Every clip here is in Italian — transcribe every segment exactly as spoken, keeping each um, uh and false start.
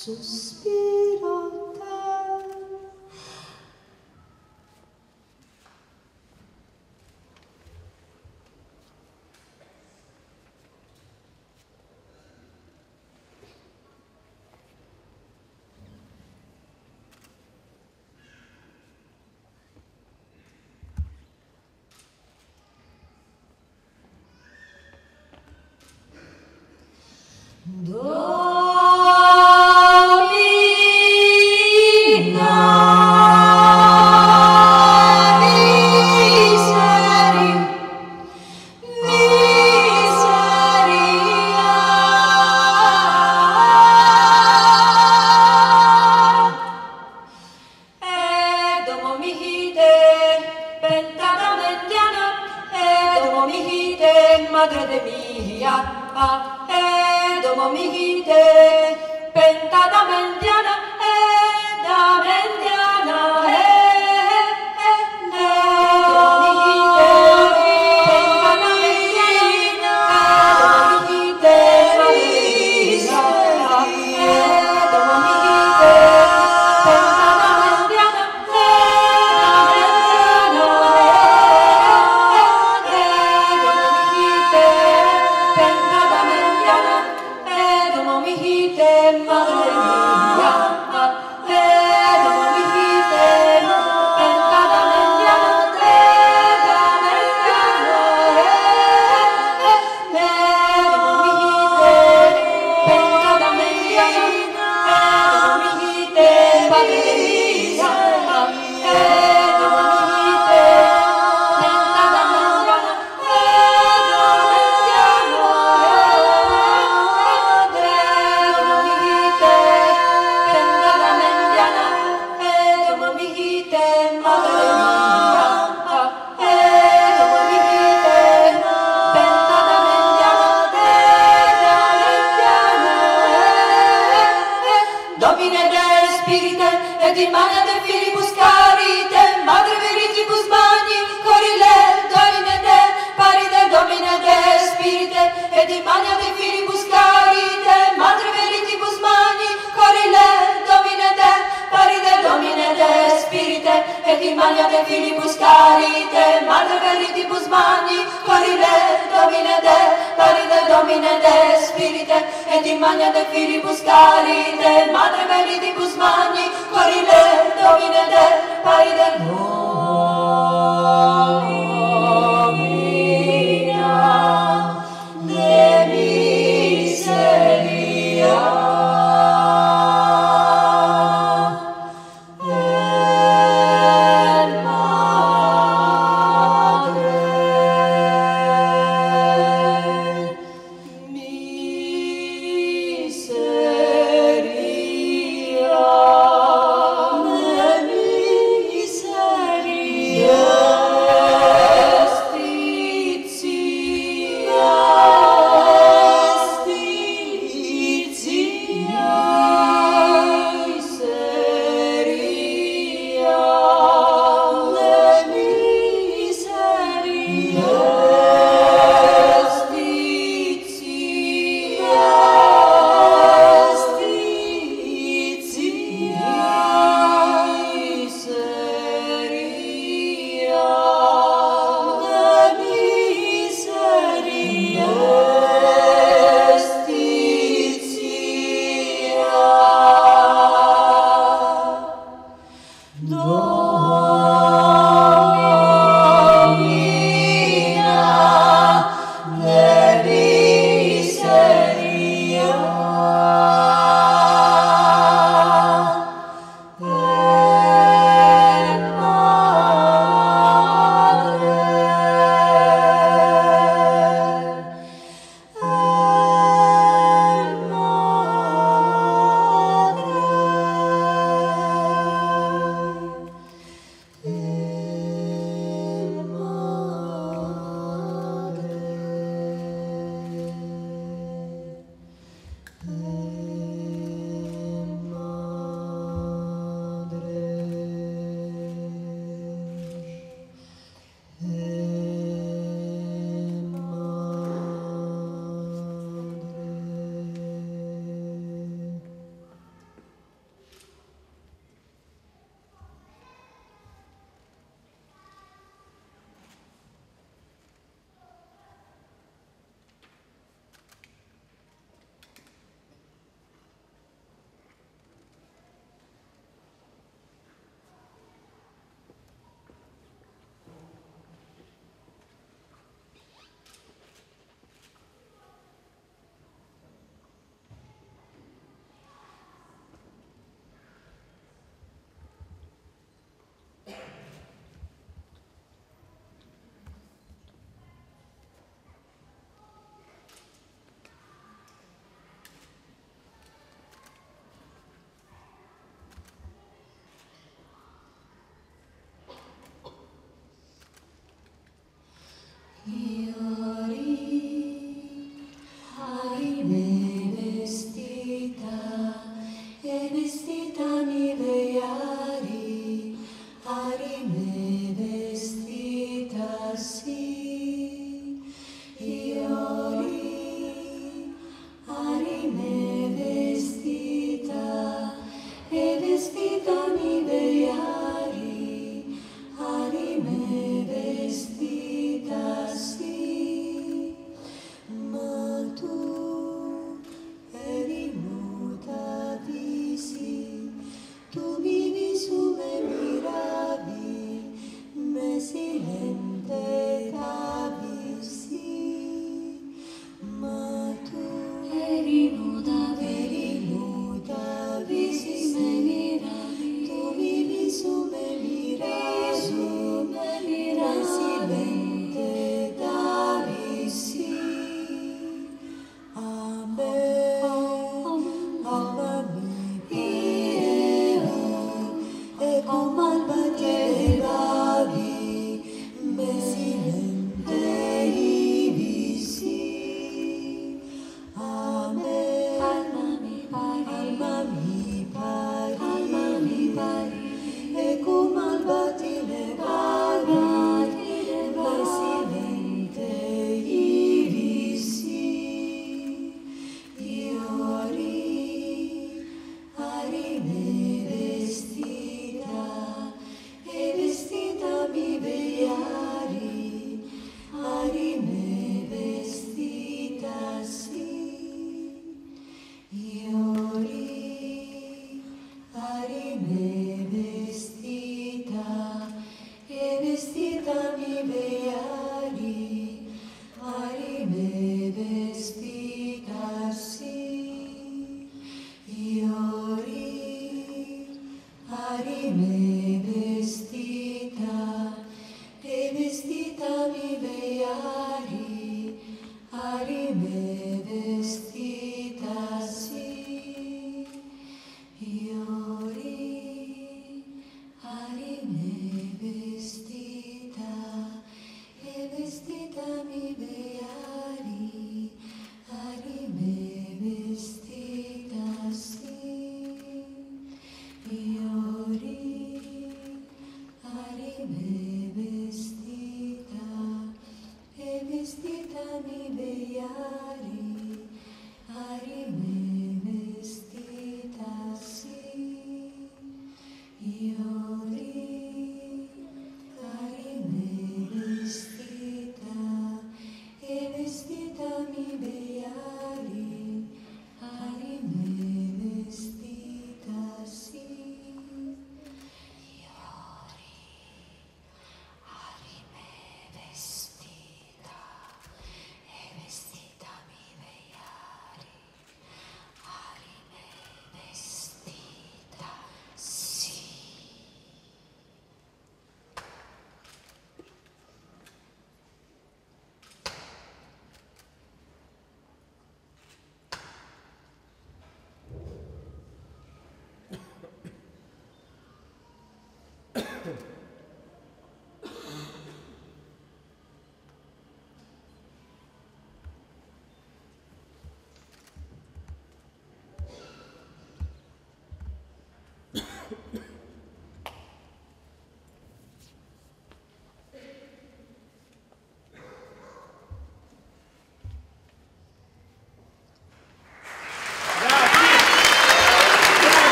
sospiro te. Madre de mia, ah, eh, domo mihite, penta da mendiana, eh, da mendiana, eh, eh, eh, domo mihite, penta da mendiana, eh, domo mihite, eh, domo mihite, penta da mendiana, eh, da Domine de spirite, et in mania de filibus carite, madre veritibus magni, corile, domine de, paride, domine de spirite, et in mania de filibus carite, madre veritibus magni, corile, domine de, paride, domine de spirite, et in mania de filibus carite, madre veritibus magni, corile, domine de, paride, domine de spirite, et in mania de filibus carite, madre veritibus magni, corile, domine de, paride, domina de miseria. Sì.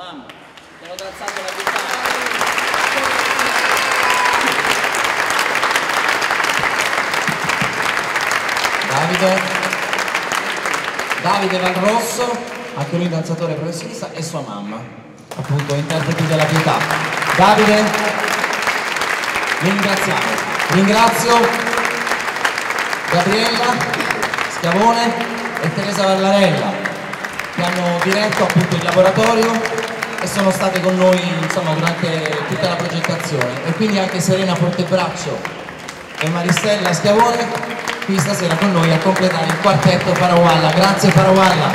mamma, ti hanno alzato la vita. Davide, Davide Valrosso, anche lui danzatore professionista, e sua mamma, appunto interpreti della Pietà. Davide, vi ringraziamo. Ringrazio Gabriella Schiavone e Teresa Vallarella che hanno diretto appunto il laboratorio e sono state con noi insomma durante tutta la progettazione, e quindi anche Serena Portebraccio e Maristella Schiavone qui stasera con noi a completare il quartetto Parawalla. Grazie Parawalla.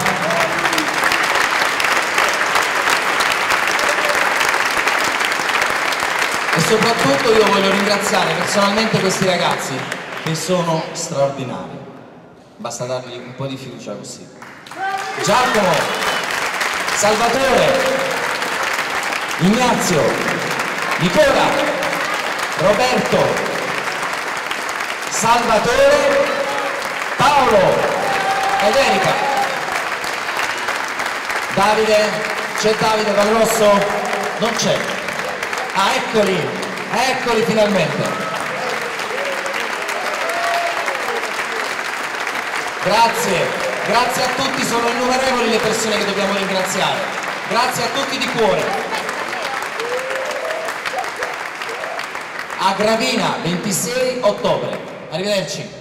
E soprattutto io voglio ringraziare personalmente questi ragazzi che sono straordinari. Basta dargli un po' di fiducia così. Giacomo, Salvatore, Ignazio, Nicola, Roberto, Salvatore, Paolo ed Erika. Davide, c'è Davide Valrosso? Non c'è. Ah, eccoli, eccoli finalmente. Grazie, grazie a tutti, sono innumerevoli le persone che dobbiamo ringraziare. Grazie a tutti di cuore. A Gravina, ventisei ottobre. Arrivederci.